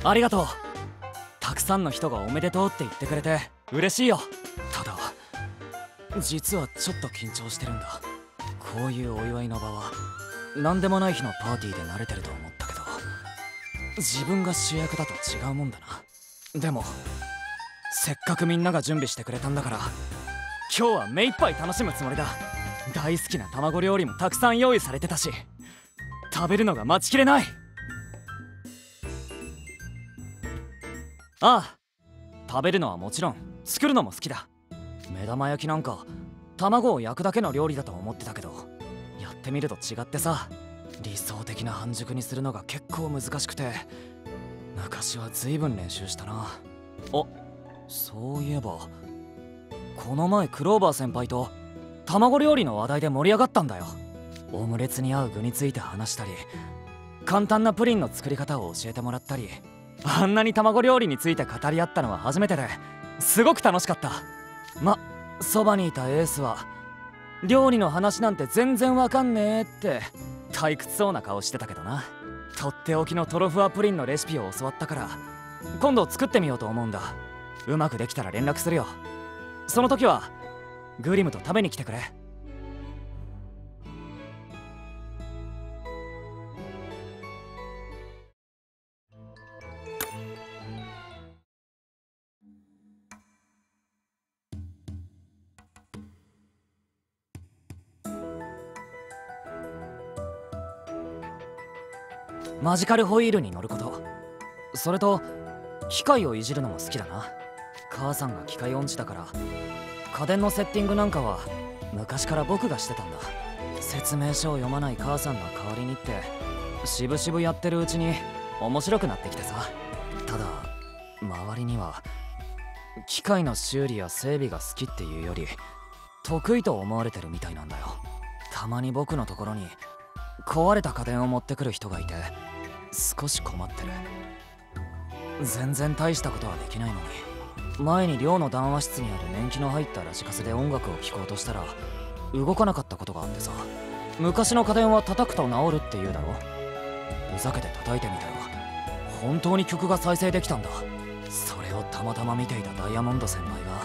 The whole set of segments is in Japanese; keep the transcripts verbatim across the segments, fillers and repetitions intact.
ありがとう。たくさんの人がおめでとうって言ってくれて嬉しいよ。ただ実はちょっと緊張してるんだ。こういうお祝いの場は何でもない日のパーティーで慣れてると思ったけど、自分が主役だと違うもんだな。でもせっかくみんなが準備してくれたんだから、今日は目いっぱい楽しむつもりだ。大好きな卵料理もたくさん用意されてたし、食べるのが待ちきれない。ああ、食べるのはもちろん作るのも好きだ。目玉焼きなんか卵を焼くだけの料理だと思ってたけど、やってみると違ってさ、理想的な半熟にするのが結構難しくて、昔は随分練習したな。あ、そういえばこの前クローバー先輩と卵料理の話題で盛り上がったんだよ。オムレツに合う具について話したり、簡単なプリンの作り方を教えてもらったり、あんなに卵料理について語り合ったのは初めてですごく楽しかった。ま、そばにいたエースは料理の話なんて全然わかんねえって退屈そうな顔してたけどな。とっておきのトロフワプリンのレシピを教わったから今度作ってみようと思うんだ。うまくできたら連絡するよ。その時はグリムと食べに来てくれ。マジカルホイールに乗ること、それと機械をいじるのも好きだな。母さんが機械音痴だから家電のセッティングなんかは昔から僕がしてたんだ。説明書を読まない母さんの代わりにってしぶしぶやってるうちに面白くなってきてさ。ただ周りには機械の修理や整備が好きっていうより得意と思われてるみたいなんだよ。たまに僕のところに壊れた家電を持ってくる人がいて少し困ってる。全然大したことはできないのに、前に寮の談話室にある年季の入ったラジカセで音楽を聴こうとしたら動かなかったことがあってさ。昔の家電は叩くと治るって言うだろ。ふざけて叩いてみたら本当に曲が再生できたんだ。それをたまたま見ていたダイヤモンド先輩が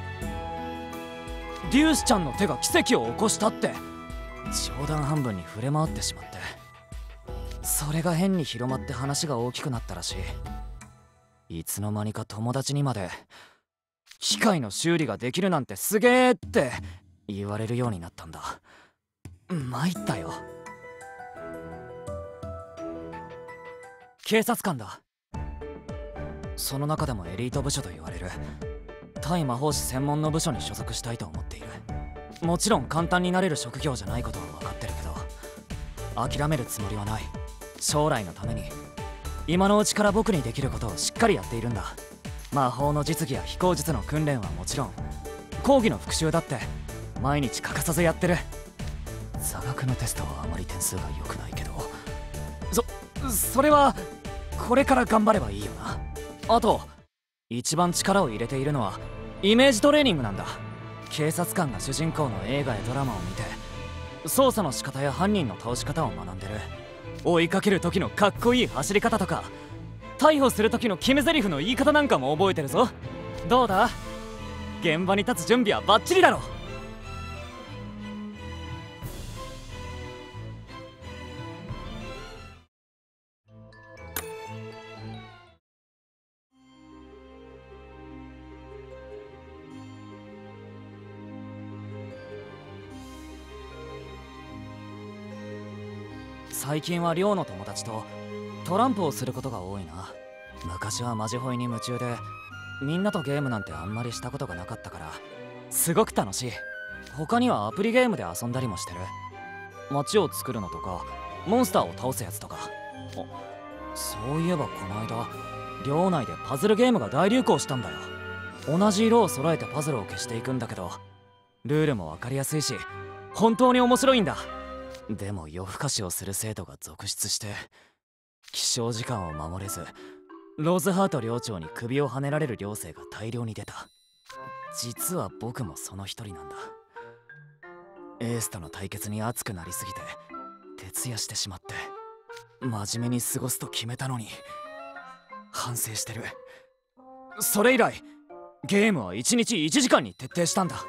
「デュースちゃんの手が奇跡を起こした」って冗談半分に触れ回ってしまって、それが変に広まって話が大きくなったらしい。いつの間にか友達にまで機械の修理ができるなんてすげーって言われるようになったんだ。参ったよ。警察官だ。その中でもエリート部署と言われる対魔法師専門の部署に所属したいと思っている。もちろん簡単になれる職業じゃないことは分かってるけど諦めるつもりはない。将来のために今のうちから僕にできることをしっかりやっているんだ。魔法の実技や飛行術の訓練はもちろん講義の復習だって毎日欠かさずやってる。座学のテストはあまり点数が良くないけど、そそれはこれから頑張ればいいよな。あと一番力を入れているのはイメージトレーニングなんだ。警察官が主人公の映画やドラマを見て捜査の仕方や犯人の倒し方を学んでる。追いかける時のかっこいい走り方とか逮捕する時の決め台詞の言い方なんかも覚えてるぞ。どうだ、現場に立つ準備はバッチリだろ。最近は寮の友達とトランプをすることが多いな。昔はマジホイに夢中でみんなとゲームなんてあんまりしたことがなかったからすごく楽しい。他にはアプリゲームで遊んだりもしてる。街を作るのとかモンスターを倒すやつとか。あ、そういえばこの間寮内でパズルゲームが大流行したんだよ。同じ色を揃えてパズルを消していくんだけどルールも分かりやすいし本当に面白いんだ。でも夜更かしをする生徒が続出して起床時間を守れずローズハート寮長に首をはねられる寮生が大量に出た。実は僕もその一人なんだ。エースとの対決に熱くなりすぎて徹夜してしまって真面目に過ごすと決めたのに反省してる。それ以来ゲームはいちにちいちじかんに徹底したんだ。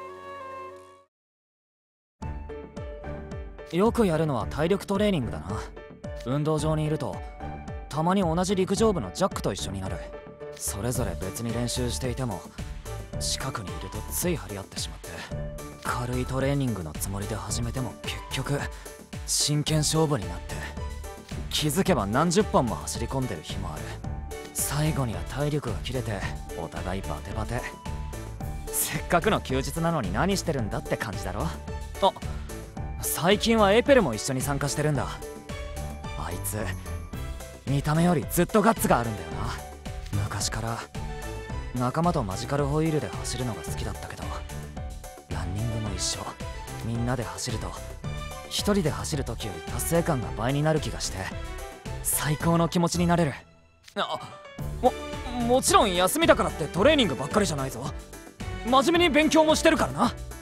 よくやるのは体力トレーニングだな。運動場にいるとたまに同じ陸上部のジャックと一緒になる。それぞれ別に練習していても近くにいるとつい張り合ってしまって、軽いトレーニングのつもりで始めても結局真剣勝負になって、気づけば何十本も走り込んでる日もある。最後には体力が切れてお互いバテバテ。せっかくの休日なのに何してるんだって感じだろ。あ、最近はエペルも一緒に参加してるんだ。あいつ見た目よりずっとガッツがあるんだよな。昔から仲間とマジカルホイールで走るのが好きだったけど、ランニングも一緒。みんなで走ると一人で走る時より達成感が倍になる気がして最高の気持ちになれる。あ、ももちろん休みだからってトレーニングばっかりじゃないぞ。真面目に勉強もしてるからな。